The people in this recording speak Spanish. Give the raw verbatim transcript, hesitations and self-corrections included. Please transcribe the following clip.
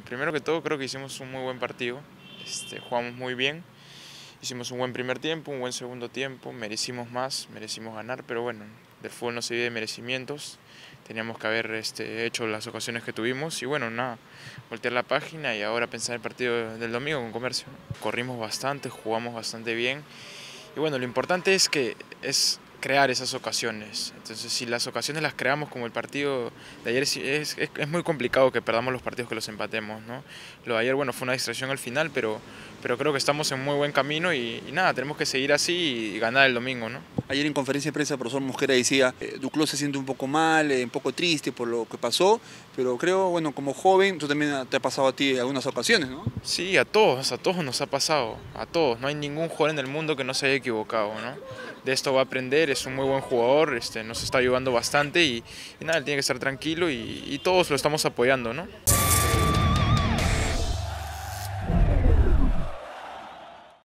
primero que todo creo que hicimos un muy buen partido, este, jugamos muy bien, hicimos un buen primer tiempo, un buen segundo tiempo, merecimos más, merecimos ganar, pero bueno, del fútbol no se vive de merecimientos, teníamos que haber este, hecho las ocasiones que tuvimos y bueno, nada, voltear la página y ahora pensar el partido del domingo con Comercio. Corrimos bastante, jugamos bastante bien y bueno, lo importante es que es crear esas ocasiones. Entonces, si las ocasiones las creamos como el partido de ayer, es, es, es muy complicado que perdamos los partidos que los empatemos, ¿no? Lo de ayer, bueno, fue una distracción al final, pero, pero creo que estamos en muy buen camino y, y nada, tenemos que seguir así y ganar el domingo, ¿no? Ayer en conferencia de prensa el profesor Mosquera decía, eh, Duclos se siente un poco mal, eh, un poco triste por lo que pasó, pero creo, bueno, como joven, tú también te ha pasado a ti en algunas ocasiones, ¿no? Sí, a todos, a todos nos ha pasado, a todos. No hay ningún jugador en el mundo que no se haya equivocado, ¿no? De esto va a aprender, es un muy buen jugador, este, nos está ayudando bastante y, y nada, él tiene que estar tranquilo y, y todos lo estamos apoyando, ¿no?